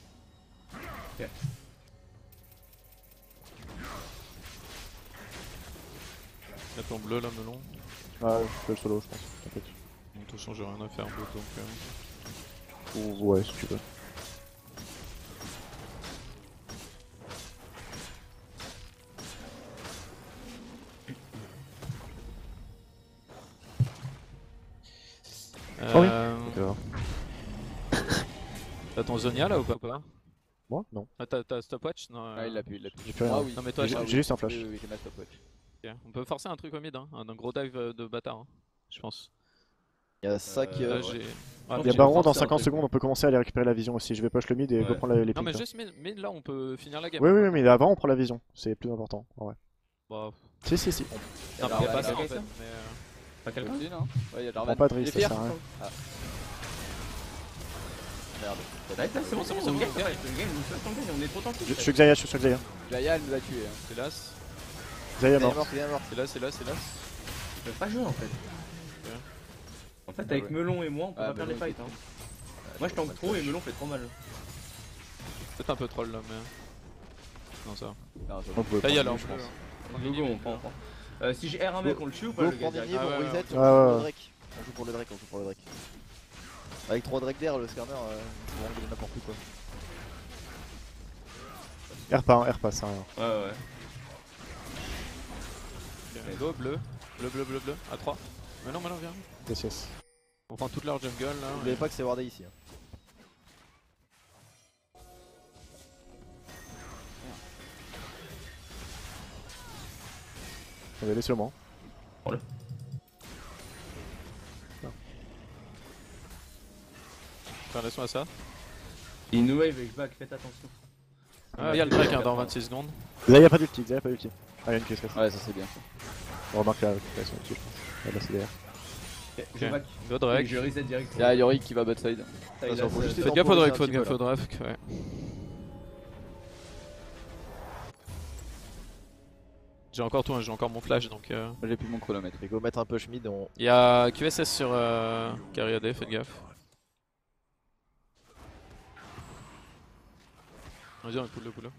[SPEAKER 1] Il y a ton bleu là, melon.
[SPEAKER 5] Ah, je fais le solo, je pense. T'inquiète.
[SPEAKER 1] De toute façon, j'ai rien à faire bot donc.
[SPEAKER 5] Ou ouais, si tu veux. Oh oui. D'accord.
[SPEAKER 1] T'as ton Zonia là ou pas?
[SPEAKER 5] Moi? Non.
[SPEAKER 1] Ah, t'as stopwatch? Non.
[SPEAKER 4] Ah, il l'a pu.
[SPEAKER 5] J'ai plus rien.
[SPEAKER 4] Moi, oui.
[SPEAKER 1] Non, mais toi,
[SPEAKER 5] J'ai
[SPEAKER 1] ah,
[SPEAKER 5] j'ai juste un flash.
[SPEAKER 4] Oui, j'ai ma stopwatch.
[SPEAKER 1] ok. On peut forcer un truc au mid, hein. Un gros dive de bâtard, hein. Je pense.
[SPEAKER 3] Il y a ça qui.
[SPEAKER 1] Là,
[SPEAKER 2] ouais.
[SPEAKER 1] j'ai.
[SPEAKER 5] Il y a Baron dans 50 secondes, on peut commencer à aller récupérer la vision aussi. Je vais push le mid et
[SPEAKER 2] Ouais.
[SPEAKER 5] go prendre les
[SPEAKER 1] Non,
[SPEAKER 5] pings.
[SPEAKER 1] mais juste mid là, on peut finir la game.
[SPEAKER 5] Oui, mais avant on prend la vision. C'est plus important. En vrai.
[SPEAKER 1] Bah,
[SPEAKER 5] Si.
[SPEAKER 1] non, mais
[SPEAKER 4] Jarvan,
[SPEAKER 1] y'a pas
[SPEAKER 4] il
[SPEAKER 1] ça
[SPEAKER 4] a
[SPEAKER 1] en
[SPEAKER 4] fait
[SPEAKER 1] fait.
[SPEAKER 4] ça
[SPEAKER 1] Mais,
[SPEAKER 2] Pas quelqu'un
[SPEAKER 4] Aussi, non? Ouais, y'a
[SPEAKER 5] Prends
[SPEAKER 4] Jarvan.
[SPEAKER 5] pas de
[SPEAKER 4] Il est
[SPEAKER 5] risque, ça
[SPEAKER 4] fier.
[SPEAKER 5] sert à rien.
[SPEAKER 4] Ah. Merde.
[SPEAKER 2] Ouais, c'est bon,
[SPEAKER 1] c'est
[SPEAKER 2] on
[SPEAKER 1] bon,
[SPEAKER 2] gagne,
[SPEAKER 1] on gagne.
[SPEAKER 2] on est trop tranquille.
[SPEAKER 5] Je suis Xayah, je suis sur Xayah.
[SPEAKER 4] Gaïa, elle nous a tués. Hein.
[SPEAKER 1] c'est las.
[SPEAKER 5] Xayah est
[SPEAKER 3] Il est
[SPEAKER 5] mort.
[SPEAKER 3] mort, il est mort.
[SPEAKER 1] C'est las.
[SPEAKER 2] Je peux pas jouer en fait. En fait, avec Melon et moi, on peut
[SPEAKER 4] Ah,
[SPEAKER 2] pas faire les
[SPEAKER 4] Melon,
[SPEAKER 2] fights. Hein. Moi je tank trop et Melon fait trop mal.
[SPEAKER 1] Peut-être un peu troll là, mais. Non, ça va.
[SPEAKER 4] Non, ça va.
[SPEAKER 5] On peut
[SPEAKER 1] Là, il y a
[SPEAKER 5] prendre,
[SPEAKER 1] leur
[SPEAKER 5] je
[SPEAKER 1] bleu.
[SPEAKER 5] pense.
[SPEAKER 2] Go, on prend, on prend. Si j'ai R un mec, on le tue ou pas
[SPEAKER 3] Go,
[SPEAKER 2] le
[SPEAKER 3] prends
[SPEAKER 2] gars
[SPEAKER 3] des
[SPEAKER 2] direct
[SPEAKER 3] nids,
[SPEAKER 1] Ah
[SPEAKER 3] on
[SPEAKER 1] ouais,
[SPEAKER 3] reset,
[SPEAKER 1] ouais.
[SPEAKER 3] on joue pour le Drake. On joue pour le Drake, on joue pour le Drake. Avec 3 Drake d'air, le scanner, on peut rangler n'importe où quoi.
[SPEAKER 5] R pas, R pas, ça rien.
[SPEAKER 2] Ouais, ouais.
[SPEAKER 1] Ok, Go, bleu. Bleu. À 3. Mais non, viens.
[SPEAKER 5] Yes, yes.
[SPEAKER 1] On prend toute leur jungle là.
[SPEAKER 3] N'oubliez pas que c'est Wardé ici. Hein.
[SPEAKER 5] On va aller seulement.
[SPEAKER 1] Faire laisse-moi ça.
[SPEAKER 2] In wave et je back, faites attention.
[SPEAKER 1] Ah, il y a le Drake hein, dans 26 secondes.
[SPEAKER 5] Là, y'a pas d'ulti, y'a pas d'ulti. Ah, y'a une QSS.
[SPEAKER 4] Ouais, ça c'est bien.
[SPEAKER 5] On remarque la récupération dessus, je pense. Ah, là, c'est derrière.
[SPEAKER 2] Ok, je back.
[SPEAKER 1] Go
[SPEAKER 2] Et
[SPEAKER 1] Drake.
[SPEAKER 2] je reset direct.
[SPEAKER 4] Y'a Yorick qui va bot side.
[SPEAKER 3] Attention, faut juste
[SPEAKER 1] Faites gaffe au
[SPEAKER 3] temporiser
[SPEAKER 1] Drake,
[SPEAKER 3] un
[SPEAKER 1] faites
[SPEAKER 3] petit
[SPEAKER 1] gaffe
[SPEAKER 3] peu,
[SPEAKER 1] au Drake. Ouais. J'ai encore tout, hein, j'ai encore mon flash donc.
[SPEAKER 4] Moi j'ai plus mon chronomètre.
[SPEAKER 3] Et go mettre un push mid, on...
[SPEAKER 1] Il y a QSS sur Carry AD, faites gaffe. Vas-y, on pull le.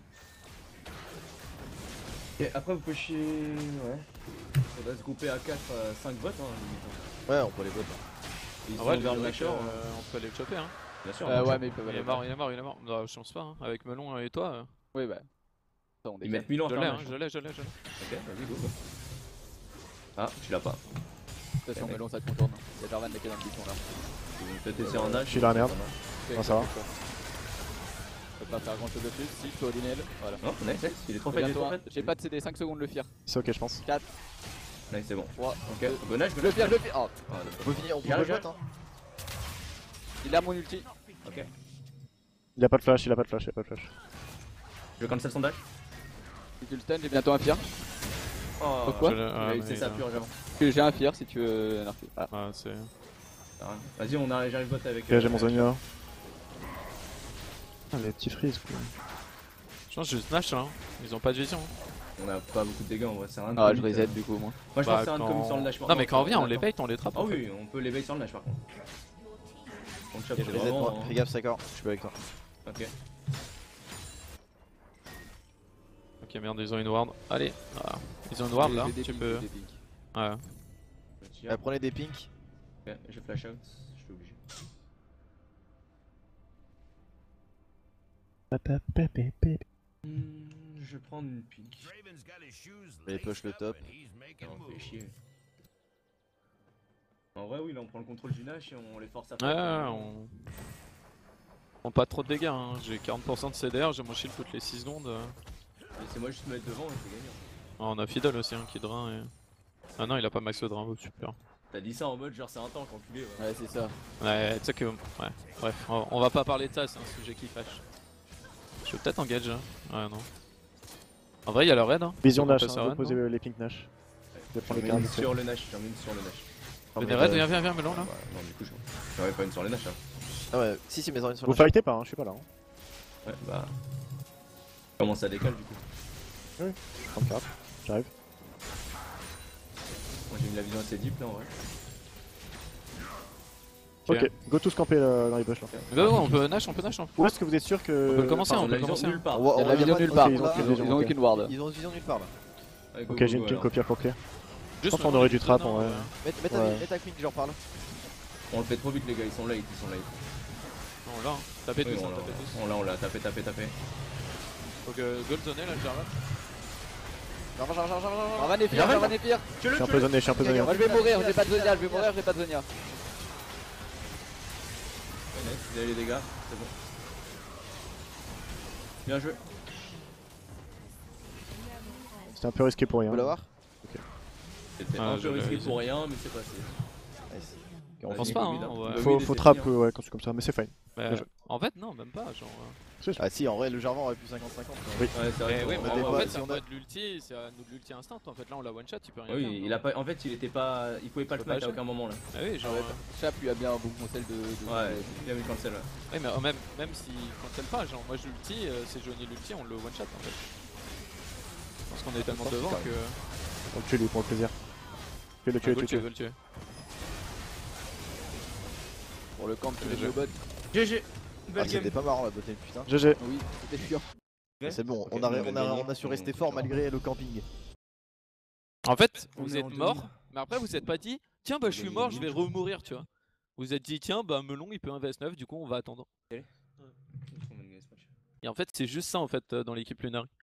[SPEAKER 2] Et après vous pushez. Ouais. Faudrait se grouper à 4, 5 votes hein.
[SPEAKER 3] Ouais, on peut les voter.
[SPEAKER 2] Ils
[SPEAKER 1] En
[SPEAKER 2] sont
[SPEAKER 1] vrai,
[SPEAKER 2] vers le
[SPEAKER 1] Drake,
[SPEAKER 2] Nashor.
[SPEAKER 1] on peut aller le choper hein.
[SPEAKER 2] Bien sûr.
[SPEAKER 4] Ouais, mais ils peuvent
[SPEAKER 1] Il
[SPEAKER 4] aller.
[SPEAKER 1] est mort. Non, je pense pas, hein. Avec Melon et toi.
[SPEAKER 4] Oui, bah. Ça, on
[SPEAKER 2] Ils
[SPEAKER 4] décale.
[SPEAKER 2] mettent 1000 ans
[SPEAKER 1] Je
[SPEAKER 2] à
[SPEAKER 1] l'ai,
[SPEAKER 2] faire
[SPEAKER 1] hein,
[SPEAKER 2] Nashor.
[SPEAKER 1] je l'ai.
[SPEAKER 2] Ok, vas-y, go. Ah, tu l'as pas.
[SPEAKER 4] Attention, Melon, ça contourne. Y'a Jarvan et Kenan qui sont là.
[SPEAKER 2] Ils vont peut-être essayer en Nash.
[SPEAKER 5] Je suis dans la merde. Non, ça va.
[SPEAKER 4] Je peux pas faire grand chose de plus. Si, je peux Odinel. Voilà.
[SPEAKER 2] Non, nice, il est trop fait, il est
[SPEAKER 4] Bientôt
[SPEAKER 2] trop
[SPEAKER 4] un.
[SPEAKER 2] fait.
[SPEAKER 4] J'ai pas de CD, 5 secondes le fear.
[SPEAKER 5] C'est ok, je pense.
[SPEAKER 4] 4,
[SPEAKER 2] Nice, c'est bon.
[SPEAKER 4] 3.
[SPEAKER 2] Ok, go Nash, go
[SPEAKER 4] Le
[SPEAKER 2] Nash.
[SPEAKER 4] fear. Oh,
[SPEAKER 2] Ah,
[SPEAKER 3] On peut finir, on peut
[SPEAKER 2] J'arrive,
[SPEAKER 3] le vote hein.
[SPEAKER 4] il a mon ulti.
[SPEAKER 2] ok.
[SPEAKER 5] Il a pas de flash, il a pas de flash.
[SPEAKER 2] Je cancel son dash.
[SPEAKER 4] Si tu le stun, j'ai bientôt un fear.
[SPEAKER 2] Oh,
[SPEAKER 4] Pourquoi
[SPEAKER 2] c'est ça purge avant.
[SPEAKER 4] J'ai un fear si tu veux narfer. Ah.
[SPEAKER 1] Ah, c'est.
[SPEAKER 2] Vas-y, j'arrive bot avec.
[SPEAKER 5] Ok, j'ai mon Zonia. Ah, les petits freeze quoi.
[SPEAKER 1] Je pense juste Nash, hein. Ils ont pas de vision.
[SPEAKER 2] On a pas beaucoup de dégâts, on va c'est rien de
[SPEAKER 4] Ah, je
[SPEAKER 2] comique,
[SPEAKER 4] reset du coup, moi.
[SPEAKER 2] Moi je pense que c'est rien de comique sur le dash.
[SPEAKER 1] Non, mais quand on revient, on les bait, on les trappe.
[SPEAKER 2] Ah
[SPEAKER 1] en fait.
[SPEAKER 2] oui, on peut les bait sur le dash par contre. On le chope
[SPEAKER 3] Ok, je reset
[SPEAKER 2] vraiment.
[SPEAKER 3] moi. Fais gaffe, Sakor, je suis pas avec toi.
[SPEAKER 2] Ok.
[SPEAKER 1] Ok, merde, ils ont une ward. Allez, voilà. Ils ont une ward là,
[SPEAKER 4] J'ai des
[SPEAKER 1] tu
[SPEAKER 4] pinks,
[SPEAKER 1] peux.
[SPEAKER 4] j'ai des pinks.
[SPEAKER 1] Ouais.
[SPEAKER 2] Je tire.
[SPEAKER 3] Prenez des pinks.
[SPEAKER 2] Ok, je flash out, je suis obligé. Je vais prendre une pink.
[SPEAKER 3] Et push le top.
[SPEAKER 2] On fait chier. En vrai, oui, là on prend le contrôle du Nash et on les force à
[SPEAKER 1] Ouais,
[SPEAKER 2] faire.
[SPEAKER 1] on. On pas trop de dégâts, hein. J'ai 40% de CDR, j'ai mon shield toutes les 6 secondes.
[SPEAKER 2] Laissez-moi juste me mettre devant et c'est gagnant.
[SPEAKER 1] Ah, on a Fiddle aussi, hein, qui drain et. Ah non, il a pas max de drain, oh, super.
[SPEAKER 2] T'as dit ça en mode genre c'est un tank enculé. Ouais.
[SPEAKER 4] Ouais, c'est ça.
[SPEAKER 1] Ouais, tu sais que. Ouais, bref, on va pas parler de ça, c'est un sujet qui fâche. Je vais peut-être engage, hein. Ouais, non. En vrai, il y a le raid, hein.
[SPEAKER 5] Vision
[SPEAKER 1] Faut qu'on
[SPEAKER 5] Nash,
[SPEAKER 1] fasse un
[SPEAKER 5] hein,
[SPEAKER 1] raid,
[SPEAKER 5] reposez
[SPEAKER 1] non
[SPEAKER 5] les pink Nash. Je vais
[SPEAKER 2] J'en
[SPEAKER 5] prendre les
[SPEAKER 2] mets
[SPEAKER 5] cartes
[SPEAKER 2] une
[SPEAKER 5] vite fait.
[SPEAKER 2] sur le Nash, j'en mets une sur le Nash.
[SPEAKER 1] Venez raid, viens, Melon là.
[SPEAKER 2] Ouais, non, du coup, j'en mets pas une sur le Nash. Hein.
[SPEAKER 3] Ah ouais, si, mais en une sur
[SPEAKER 5] Vous
[SPEAKER 3] la
[SPEAKER 5] fightez pas, hein, je suis pas là. Hein.
[SPEAKER 2] Ouais, bah. Comment ça décale du coup?
[SPEAKER 5] Je prends le carte, j'arrive.
[SPEAKER 2] Moi j'ai mis la vision assez deep là en vrai.
[SPEAKER 5] Ok, go tous camper dans les bush là.
[SPEAKER 1] Go, on peut Nash, hein.
[SPEAKER 5] Où est-ce que vous êtes sûr que.
[SPEAKER 1] On peut le commencer,
[SPEAKER 2] Enfin,
[SPEAKER 1] on peut
[SPEAKER 2] la
[SPEAKER 1] le
[SPEAKER 2] vision
[SPEAKER 1] commencer.
[SPEAKER 2] nulle part.
[SPEAKER 3] On
[SPEAKER 4] Il y a de la
[SPEAKER 3] va
[SPEAKER 4] vision
[SPEAKER 3] pas
[SPEAKER 4] nulle
[SPEAKER 3] de
[SPEAKER 4] part.
[SPEAKER 3] vision, là.
[SPEAKER 4] Ils ont aucune ward.
[SPEAKER 3] Ils ont une vision nulle part là.
[SPEAKER 2] Ouais, go,
[SPEAKER 5] Ok,
[SPEAKER 2] go,
[SPEAKER 5] j'ai
[SPEAKER 2] go,
[SPEAKER 5] une pink
[SPEAKER 2] alors.
[SPEAKER 5] au pire pour clear.
[SPEAKER 1] Juste
[SPEAKER 5] pense qu'on aurait du trap,
[SPEAKER 1] non,
[SPEAKER 5] en vrai.
[SPEAKER 3] Mets ta queen que j'en parle.
[SPEAKER 2] On le fait trop vite les gars, ils sont late,
[SPEAKER 1] Non, là, hein. Tapez
[SPEAKER 2] Oui,
[SPEAKER 1] tous, hein, tapez tous.
[SPEAKER 2] on l'a tapé.
[SPEAKER 1] Faut que gold zoner là, le Jarvan.
[SPEAKER 4] Jarvan est fear, Jarvan est fear.
[SPEAKER 2] Tu le
[SPEAKER 5] Je suis un peu zoné.
[SPEAKER 4] Moi je vais mourir, j'ai pas de Zonia, j'ai pas de Zonia.
[SPEAKER 2] Vous avez les dégâts, c'est bon. Bien joué.
[SPEAKER 5] C'était un peu risqué pour
[SPEAKER 3] On
[SPEAKER 5] rien.
[SPEAKER 3] peut l'avoir?
[SPEAKER 2] C'était
[SPEAKER 1] Ah,
[SPEAKER 2] un
[SPEAKER 1] je
[SPEAKER 2] peu
[SPEAKER 1] l'ai
[SPEAKER 2] risqué
[SPEAKER 1] réussi.
[SPEAKER 2] pour rien, mais c'est passé.
[SPEAKER 3] Nice.
[SPEAKER 1] On pense pas, hein. Ouais.
[SPEAKER 5] Faut trap ouais, quand c'est comme ça, mais c'est fine.
[SPEAKER 1] Mais,
[SPEAKER 5] Bien joué.
[SPEAKER 1] en fait, non, même pas. Genre.
[SPEAKER 3] Ah si, en vrai, le Jarvan aurait pu 50-50.
[SPEAKER 5] Oui.
[SPEAKER 2] Ouais, c'est vrai.
[SPEAKER 1] Eh oui,
[SPEAKER 2] qu'on-
[SPEAKER 1] mais
[SPEAKER 3] on
[SPEAKER 1] en
[SPEAKER 3] a
[SPEAKER 1] fait,
[SPEAKER 3] des
[SPEAKER 1] c'est
[SPEAKER 3] pas-
[SPEAKER 1] un mode l'ulti, c'est à nous de l'ulti instant. En fait, là, on l'a one shot, il peut rien
[SPEAKER 2] Oui,
[SPEAKER 1] faire.
[SPEAKER 2] il a pas. En fait, il était pas. Il pouvait pas le
[SPEAKER 1] Il peut pas
[SPEAKER 2] flash à
[SPEAKER 1] jouer.
[SPEAKER 2] aucun moment là.
[SPEAKER 1] Ah oui, genre.
[SPEAKER 4] Chap lui a bien un bon conseil de.
[SPEAKER 2] Ouais, il a mis cancel. Ouais.
[SPEAKER 1] Oui, mais même s'il cancel pas, genre, moi j'ulti, c'est Johnny l'ulti, on le one shot en fait. Parce qu'on est tellement
[SPEAKER 3] pense que
[SPEAKER 1] devant
[SPEAKER 3] c'est
[SPEAKER 1] que.
[SPEAKER 5] On le tue lui pour le plaisir. Fais le tuer,
[SPEAKER 1] Go le
[SPEAKER 5] tuer.
[SPEAKER 1] tuer, go le tuer.
[SPEAKER 4] Pour le camp, tu
[SPEAKER 1] Bien
[SPEAKER 4] les
[SPEAKER 1] joué.
[SPEAKER 4] deux bots.
[SPEAKER 7] GG.
[SPEAKER 3] Ah,
[SPEAKER 7] Belle
[SPEAKER 3] c'était
[SPEAKER 7] game.
[SPEAKER 3] pas marrant la botte putain.
[SPEAKER 5] GG.
[SPEAKER 4] Oui, c'était chiant.
[SPEAKER 3] C'est bon,
[SPEAKER 2] Ok,
[SPEAKER 3] on a
[SPEAKER 2] nouvelle gagné.
[SPEAKER 3] on a su rester fort malgré le camping.
[SPEAKER 1] En fait,
[SPEAKER 7] On
[SPEAKER 1] vous
[SPEAKER 7] est
[SPEAKER 1] êtes
[SPEAKER 7] en
[SPEAKER 1] mort,
[SPEAKER 7] demi.
[SPEAKER 1] mais après vous êtes pas dit, tiens bah je suis mort, je vais remourir, tu vois. Vous êtes dit, tiens bah Melon il peut un VS9, du coup on va attendre. Et en fait c'est juste ça en fait dans l'équipe Lunari.